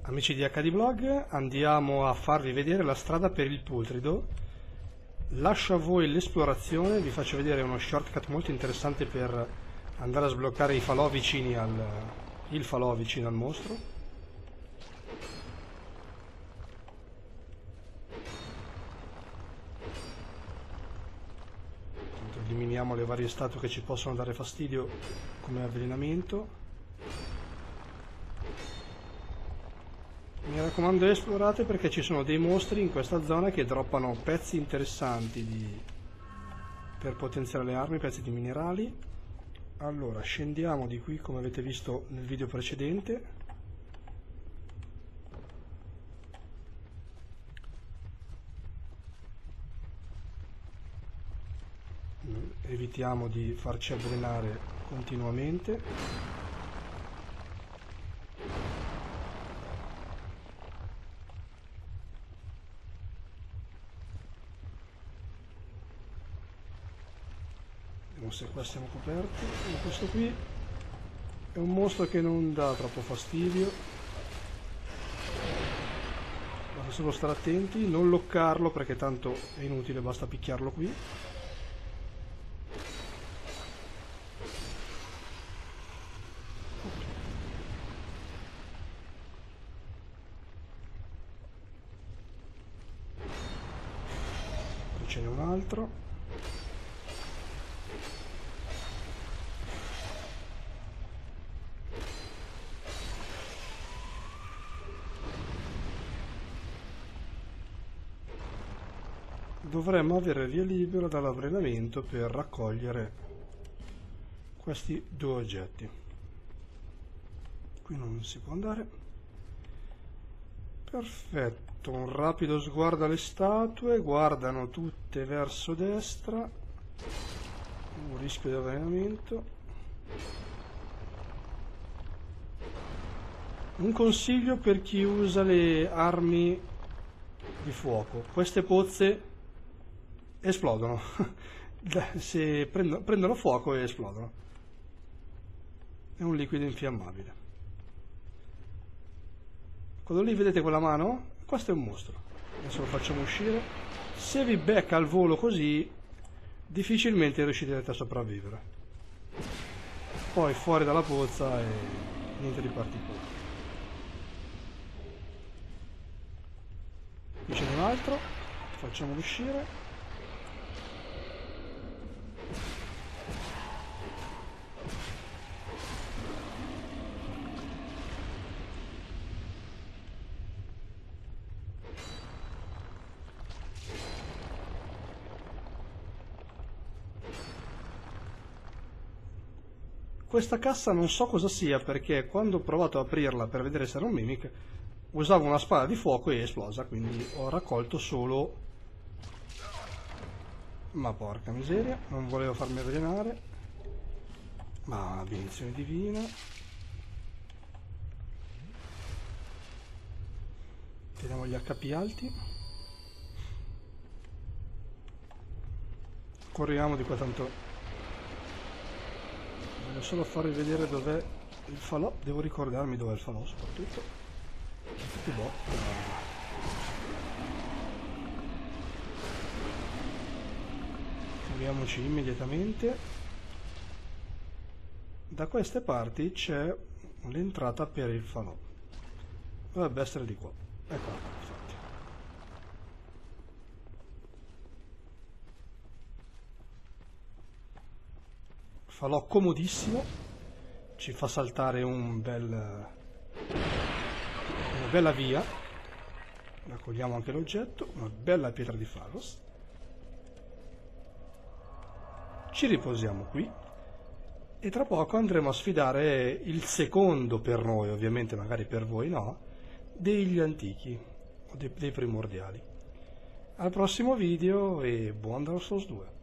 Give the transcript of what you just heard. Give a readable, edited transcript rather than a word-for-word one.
Amici di HD Vlog, andiamo a farvi vedere la strada per il Pultrido. Lascio a voi l'esplorazione, vi faccio vedere uno shortcut molto interessante per andare a sbloccare i falò vicini il falò vicino al mostro. Eliminiamo le varie statue che ci possono dare fastidio come avvelenamento. Mi raccomando, esplorate perché ci sono dei mostri in questa zona che droppano pezzi interessanti per potenziare le armi, pezzi di minerali. Allora, scendiamo di qui come avete visto nel video precedente. Evitiamo di farci avvelenare continuamente. Vediamo se qua siamo coperti. Questo qui è un mostro che non dà troppo fastidio, basta solo stare attenti, non loccarlo perché tanto è inutile, basta picchiarlo qui. Qui ce n'è un altro. Dovremmo avere via libera dall'avvelenamento per raccogliere questi due oggetti. Qui non si può andare. Perfetto, un rapido sguardo alle statue, guardano tutte verso destra, un rischio di avvelenamento. Un consiglio per chi usa le armi di fuoco: queste pozze esplodono, se prendono fuoco e esplodono. È un liquido infiammabile. Quello lì, vedete quella mano? Questo è un mostro. Adesso lo facciamo uscire. Se vi becca al volo così, difficilmente riuscirete a sopravvivere. Poi fuori dalla pozza e niente di particolare. Qui ce n'è un altro, facciamolo uscire. Questa cassa non so cosa sia, perché quando ho provato a aprirla per vedere se era un mimic usavo una spada di fuoco e è esplosa, quindi ho raccolto solo... Ma porca miseria, non volevo farmi avvelenare. Ma benedizione divina. Teniamo gli HP alti. Corriamo di qua, tanto voglio solo farvi vedere dov'è il falò. Devo ricordarmi dov'è il falò soprattutto. Tutti boh. Muoviamoci immediatamente. Da queste parti c'è l'entrata per il falò. Dovrebbe essere di qua. Eccola qua, infatti. Falò comodissimo, ci fa saltare una bella via. Raccogliamo anche l'oggetto, una bella pietra di Pharos. Ci riposiamo qui e tra poco andremo a sfidare il secondo, per noi ovviamente, magari per voi no, degli antichi o dei primordiali. Al prossimo video e buon Dark Souls 2.